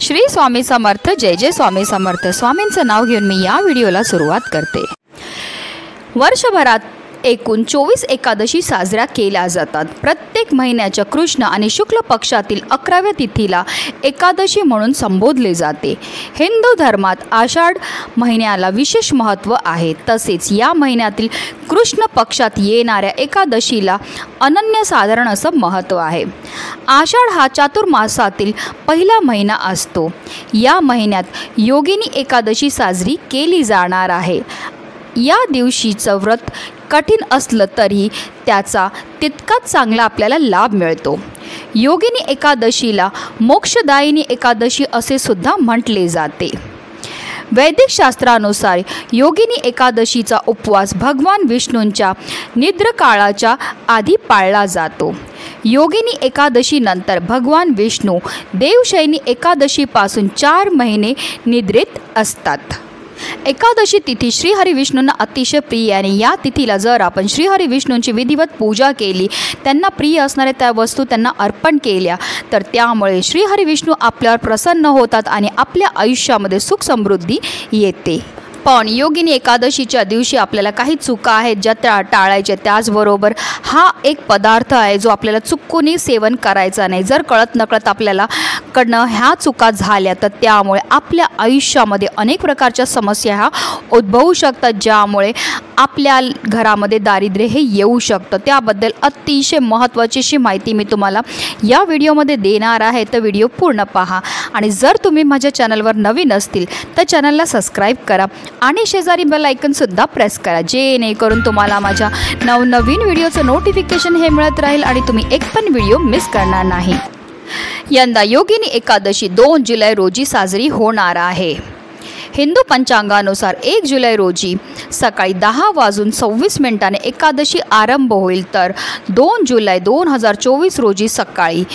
श्री स्वामी समर्थ। जय जय स्वामी समर्थ। स्वामींचं नाव घेऊन मी या व्हिडिओला सुरुवात करते। वर्षभरात एकूण 24 एकादशी साजऱ्या केल्या जातात। प्रत्येक महिन्याच्या कृष्ण आणि शुक्ल पक्षातील 11व्या तिथीला एकादशी म्हणून संबोधले जाते। हिंदू धर्मात आषाढ महिन्याला विशेष महत्त्व आहे। तसेच या महिन्यातील कृष्ण पक्षात येणाऱ्या एकादशीला अनन्यसाधारण असं महत्त्व आहे। आषाढ हा चातुर्मासातील पहिला महिना असतो। या महिन्यात योगिनी एकादशी साजरी केली जाणार आहे। या दिवशीचं व्रत कठीण असलं तरी त्याचा तितकाच चांगला आपल्याला लाभ मिळतो। योगिनी एकादशीला मोक्षदायिनी एकादशी असे सुद्धा म्हटले जाते। वैदिक शास्त्रानुसार योगिनी एकादशीचा उपवास भगवान विष्णूंच्या निद्रकाळाच्या आधी पाळला जातो। योगिनी एकादशीनंतर भगवान विष्णू देवशयनी एकादशीपासून 4 महिने निद्रेत असतात। एकादशी तिथी श्रीहरी विष्णूंना अतिशय प्रिय आणि या तिथीला जर आपण श्रीहरी विष्णूंची विधिवत पूजा केली, त्यांना प्रिय असणाऱ्या त्या वस्तू त्यांना अर्पण केल्या तर त्यामुळे श्रीहरी विष्णू आपल्यावर प्रसन्न होतात आणि आपल्या आयुष्यामध्ये सुख समृद्धी येते। पण योगिनी एकादशीच्या दिवशी आपल्याला काही चुका आहेत ज्या टाळायच्या। त्याचबरोबर हा एक पदार्थ आहे जो आपल्याला चुकूनही सेवन करायचा नाही। जर कळत नकळत आपल्याला कडनं ह्या चुका झाल्या तर त्यामुळे आपल्या आयुष्यामध्ये अनेक प्रकारच्या समस्या ह्या उद्भवू शकतात, ज्यामुळे आपल्या घरामध्ये दारिद्र्य हे येऊ शकतं। त्याबद्दल अतिशय महत्त्वाची अशी माहिती मी तुम्हाला या व्हिडिओमध्ये देणार आहे, तर व्हिडिओ पूर्ण पहा। आणि जर तुम्ही माझ्या चॅनलवर नवीन असतील तर चॅनलला सबस्क्राईब करा आणि शेजारी बेल आयकॉनसुद्धा प्रेस करा, जेणेकरून तुम्हाला माझ्या नवनवीन व्हिडिओचं नोटिफिकेशन हे मिळत राहील आणि तुम्ही एक पण व्हिडिओ मिस करणार नाही। यंदा योगिनी एकादशी 2 जुलै रोजी साजरी होणार आहे। हिंदू पंचांगानुसार 1 जुलै रोजी सकाळी 10:26 एकादशी आरंभ होईल, तर 2 जुलै 2024 रोजी सकाळी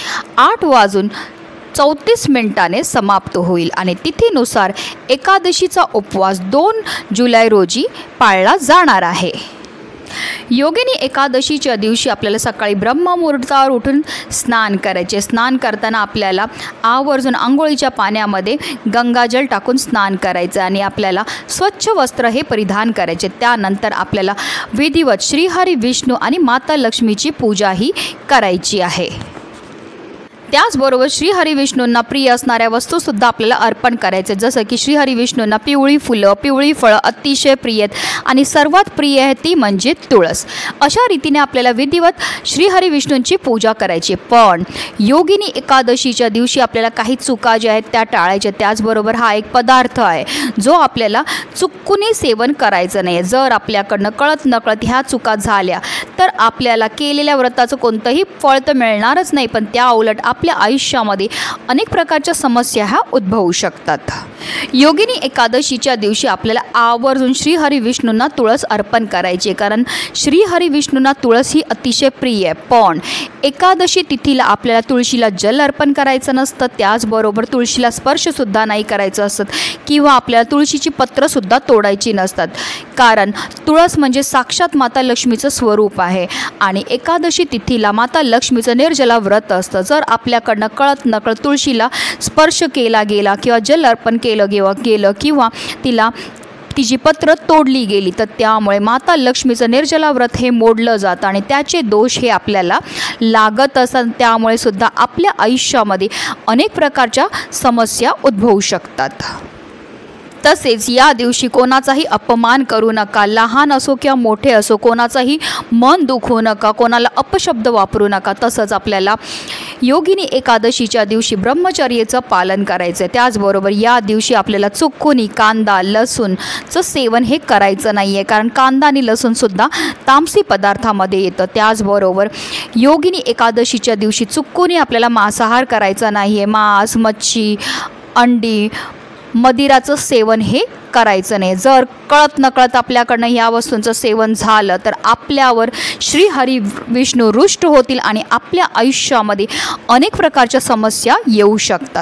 8:34 समाप्त होईल आणि तिथीनुसार एकादशीचा उपवास 2 जुलै रोजी पाळला जाणार आहे। योगिनी एकादशीच्या दिवशी आपल्याला सकाळी ब्रह्ममुहूर्तावर उठून स्नान करायचे। स्नान करताना आपल्याला आवर्जून आंघोळीच्या पाण्यामध्ये गंगाजल टाकून स्नान करायचं आणि आपल्याला स्वच्छ वस्त्र हे परिधान करायचे। त्यानंतर आपल्याला विधिवत श्रीहरी विष्णू आणि माता लक्ष्मीची पूजाही करायची आहे। त्याचबरोबर श्रीहरी विष्णूंना प्रिय असणाऱ्या वस्तूसुद्धा आपल्याला अर्पण करायचे, जसं की श्रीहरी विष्णूंना पिवळी फुलं, पिवळी फळं अतिशय प्रिय आहेत आणि सर्वात प्रिय आहे ती म्हणजे तुळस। अशा रीतीने आपल्याला विधिवत श्रीहरी विष्णूंची पूजा करायची। पण योगिनी एकादशीच्या दिवशी आपल्याला काही चुका ज्या आहेत त्या टाळायच्या। त्याचबरोबर हा एक पदार्थ आहे जो आपल्याला चुकूनही सेवन करायचं नाही। जर आपल्याकडनं कळत नकळत ह्या चुका झाल्या तर आपल्याला केलेल्या व्रताचं कोणतंही फळ तर मिळणारच नाही, पण त्या उलट आपल्या आयुष्यामध्ये अनेक प्रकारच्या समस्या ह्या उद्भवू शकतात। योगिनी एकादशीच्या दिवशी आपल्याला आवर्जून श्रीहरी विष्णूंना तुळस अर्पण करायची, कारण श्रीहरी विष्णूंना तुळस ही अतिशय प्रिय आहे। पण एकादशी तिथीला आपल्याला तुळशीला जल अर्पण करायचं नसतं, त्याचबरोबर तुळशीला स्पर्शसुद्धा नाही करायचं असतं किंवा आपल्याला तुळशीची पत्रंसुद्धा तोडायची नसतात, कारण तुळस म्हणजे साक्षात माता लक्ष्मीचं स्वरूप आहे आणि एकादशी तिथीला माता लक्ष्मीचं निर्जला व्रत असतं। जर आपल्याकडनं कळत नकळत तुळशीला स्पर्श केला गेला किंवा जल अर्पण केलं गेलं किंवा तिची पत्र तोडली गेली तर त्यामुळे माता लक्ष्मीचं निर्जला व्रत हे मोडलं जातं आणि त्याचे दोष हे आपल्याला लागत असतात। त्यामुळे सुद्धा आपल्या आयुष्यामध्ये अनेक प्रकारच्या समस्या उद्भवू शकतात। तसेच या दिवशी कोणाचाही अपमान करू नका, लहान असो किंवा मोठे असो, कोणाचाही मन दुखवू नका, कोणाला अपशब्द वापरू नका। तसंच आपल्याला योगिनी एकादशीच्या दिवशी ब्रह्मचर्याचं पालन करायचं आहे। त्याचबरोबर या दिवशी आपल्याला चुकूनही कांदा लसूणचं सेवन हे करायचं नाही आहे, कारण कांदा आणि लसूणसुद्धा तामसी पदार्थामध्ये येतं। त्याचबरोबर योगिनी एकादशीच्या दिवशी चुकूनही आपल्याला मांसाहार करायचा नाही आहे। मांस, मच्छी, अंडी, मदिराचं सेवन हे करायचं नाही। जर कळत नकळत आपल्याकडनं ह्या वस्तूंचं सेवन झालं तर आपल्यावर श्रीहरी विष्णू रुष्ट होतील आणि आपल्या आयुष्यामध्ये अनेक प्रकारच्या समस्या येऊ शकतात।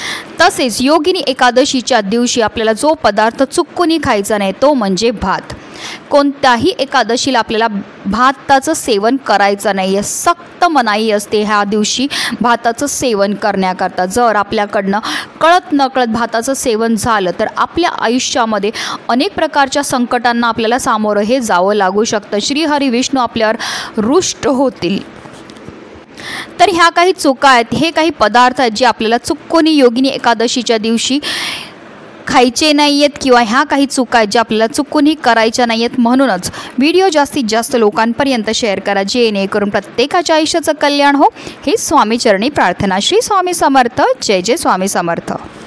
तसेच योगिनी एकादशीच्या दिवशी आपल्याला जो पदार्थ चुकूनही खायचा नाही तो म्हणजे भात। कोणत्याही एकादशीला आपल्याला भाताचं सेवन करायचं नाही आहे. सक्त मनाई असते ह्या दिवशी भाताचं सेवन करण्याकरता. जर आपल्याकडनं कळत नकळत भाताचं सेवन झालं तर आपल्या आयुष्यामध्ये अनेक प्रकारच्या संकटांना आपल्याला सामोरं हे जावं लागू शकतं. श्रीहरी विष्णू आपल्यावर रुष्ट होतील. तर ह्या काही चुका आहेत, हे काही पदार्थ आहेत जे आपल्याला चुकूनही योगिनी एकादशीच्या दिवशी खायचे नाही आहेत किंवा ह्या काही चुका आहेत ज्या आपल्याला चुकूनही करायच्या नाही आहेत. म्हणूनच व्हिडिओ जास्तीत जास्त लोकांपर्यंत शेअर करा, जेणेकरून प्रत्येकाच्या आयुष्याचं कल्याण हो. ही स्वामीचरणी प्रार्थना. श्री स्वामी समर्थ. जय जय स्वामी समर्थ.